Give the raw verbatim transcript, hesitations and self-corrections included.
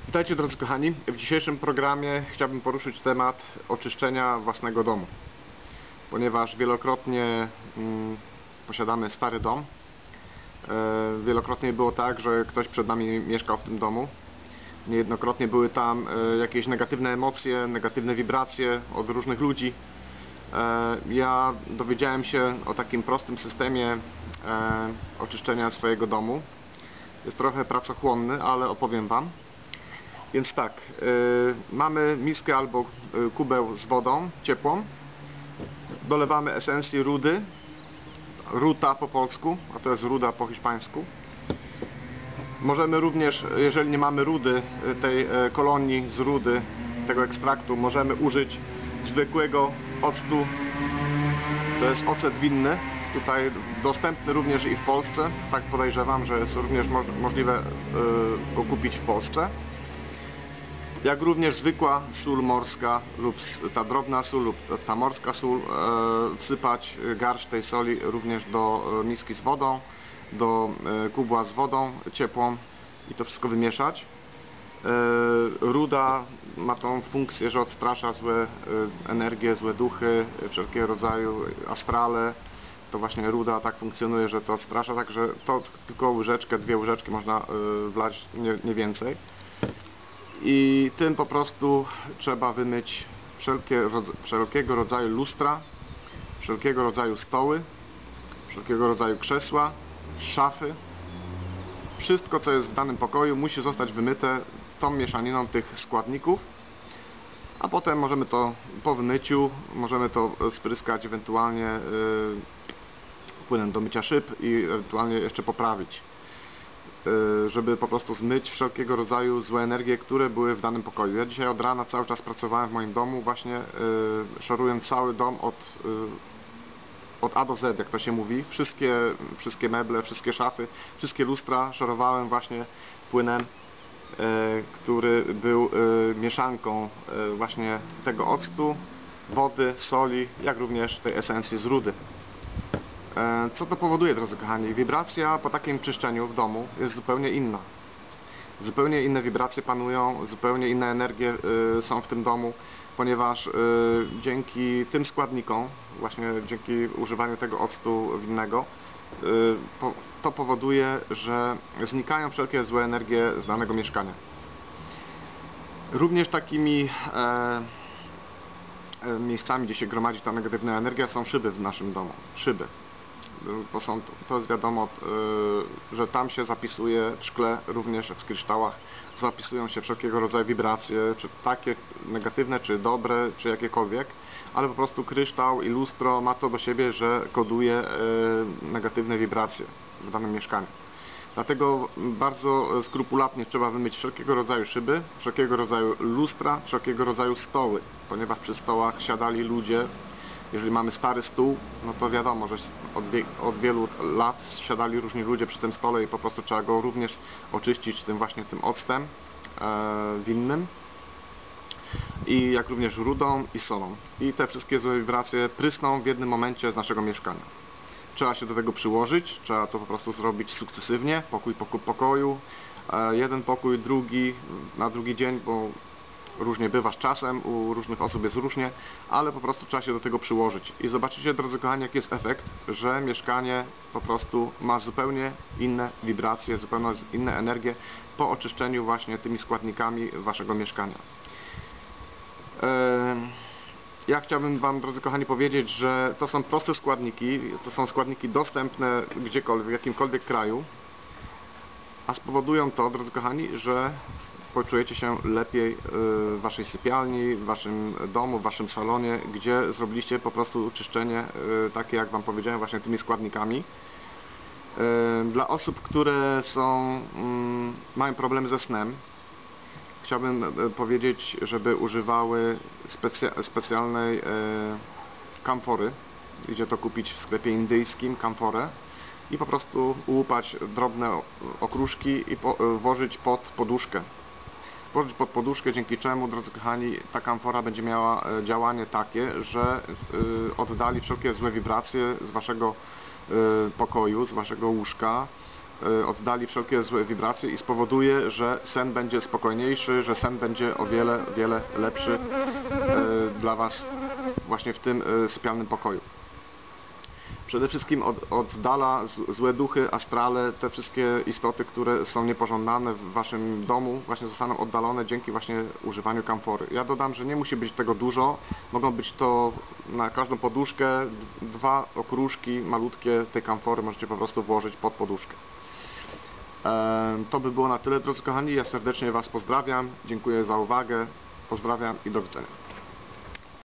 Witajcie drodzy kochani. W dzisiejszym programie chciałbym poruszyć temat oczyszczenia własnego domu. Ponieważ wielokrotnie mm, posiadamy stary dom. E, wielokrotnie było tak, że ktoś przed nami mieszkał w tym domu. Niejednokrotnie były tam e, jakieś negatywne emocje, negatywne wibracje od różnych ludzi. E, ja dowiedziałem się o takim prostym systemie e, oczyszczenia swojego domu. Jest trochę pracochłonny, ale opowiem Wam. Więc tak, yy, mamy miskę albo yy, kubeł z wodą ciepłą, dolewamy esencji rudy, ruta po polsku, a to jest ruda po hiszpańsku. Możemy również, jeżeli nie mamy rudy, tej yy, kolonii z rudy, tego ekstraktu, możemy użyć zwykłego octu, to jest ocet winny, tutaj dostępny również i w Polsce, tak podejrzewam, że jest również moż możliwe yy, go kupić w Polsce. Jak również zwykła sól morska lub ta drobna sól lub ta morska sól, e, wsypać garść tej soli również do miski z wodą, do e, kubła z wodą ciepłą i to wszystko wymieszać. E, ruda ma tą funkcję, że odstrasza złe e, energie, złe duchy, wszelkiego rodzaju astrale. To właśnie ruda tak funkcjonuje, że to odstrasza, także to tylko łyżeczkę, dwie łyżeczki można e, wlać, nie, nie więcej. I tym po prostu trzeba wymyć wszelkie, wszelkiego rodzaju lustra, wszelkiego rodzaju stoły, wszelkiego rodzaju krzesła, szafy. Wszystko, co jest w danym pokoju, musi zostać wymyte tą mieszaniną tych składników, a potem możemy to po wymyciu, możemy to spryskać ewentualnie yy, płynem do mycia szyb i ewentualnie jeszcze poprawić, żeby po prostu zmyć wszelkiego rodzaju złe energie, które były w danym pokoju. Ja dzisiaj od rana cały czas pracowałem w moim domu, właśnie yy, szorując cały dom od, yy, od A do Z, jak to się mówi. Wszystkie, wszystkie meble, wszystkie szafy, wszystkie lustra szorowałem właśnie płynem, yy, który był yy, mieszanką yy, właśnie tego octu, wody, soli, jak również tej esencji z rudy. Co to powoduje, drodzy kochani? Wibracja po takim czyszczeniu w domu jest zupełnie inna. Zupełnie inne wibracje panują, zupełnie inne energie y, są w tym domu, ponieważ y, dzięki tym składnikom, właśnie dzięki używaniu tego octu winnego, y, po, to powoduje, że znikają wszelkie złe energie z danego mieszkania. Również takimi e, e, miejscami, gdzie się gromadzi ta negatywna energia, są szyby w naszym domu. Szyby. To, są, to jest wiadomo, yy, że tam się zapisuje w szkle, również w kryształach zapisują się wszelkiego rodzaju wibracje, czy takie negatywne, czy dobre, czy jakiekolwiek, ale po prostu kryształ i lustro ma to do siebie, że koduje yy, negatywne wibracje w danym mieszkaniu. Dlatego bardzo skrupulatnie trzeba wymyć wszelkiego rodzaju szyby, wszelkiego rodzaju lustra, wszelkiego rodzaju stoły, ponieważ przy stołach siadali ludzie. Jeżeli mamy stary stół, no to wiadomo, że od, wie, od wielu lat siadali różni ludzie przy tym stole i po prostu trzeba go również oczyścić tym właśnie tym octem e, winnym, i jak również rudą i solą. I te wszystkie złe wibracje prysną w jednym momencie z naszego mieszkania. Trzeba się do tego przyłożyć, trzeba to po prostu zrobić sukcesywnie, pokój po pokoju, e, jeden pokój, drugi, na drugi dzień, bo różnie bywa z czasem, u różnych osób jest różnie, ale po prostu trzeba się do tego przyłożyć. I zobaczycie, drodzy kochani, jaki jest efekt, że mieszkanie po prostu ma zupełnie inne wibracje, zupełnie inne energie po oczyszczeniu właśnie tymi składnikami waszego mieszkania. Ja chciałbym Wam, drodzy kochani, powiedzieć, że to są proste składniki, to są składniki dostępne gdziekolwiek, w jakimkolwiek kraju, a spowodują to, drodzy kochani, że poczujecie się lepiej w waszej sypialni, w waszym domu, w waszym salonie, gdzie zrobiliście po prostu czyszczenie takie, jak Wam powiedziałem, właśnie tymi składnikami. Dla osób, które są, mają problemy ze snem, chciałbym powiedzieć, żeby używały specja specjalnej kamfory. Idzie to kupić w sklepie indyjskim, kamforę, i po prostu łupać drobne okruszki i po, włożyć pod poduszkę. Włożyć pod poduszkę, dzięki czemu, drodzy kochani, ta kamfora będzie miała działanie takie, że oddali wszelkie złe wibracje z waszego pokoju, z waszego łóżka, y, oddali wszelkie złe wibracje i spowoduje, że sen będzie spokojniejszy, że sen będzie o wiele, wiele lepszy y, dla Was właśnie w tym y, sypialnym pokoju. Przede wszystkim od, oddala z, złe duchy, astrale, te wszystkie istoty, które są niepożądane w Waszym domu, właśnie zostaną oddalone dzięki właśnie używaniu kamfory. Ja dodam, że nie musi być tego dużo, mogą być to na każdą poduszkę, dwa okruszki malutkie tej kamfory możecie po prostu włożyć pod poduszkę. E, to by było na tyle, drodzy kochani, ja serdecznie Was pozdrawiam, dziękuję za uwagę, pozdrawiam i do widzenia.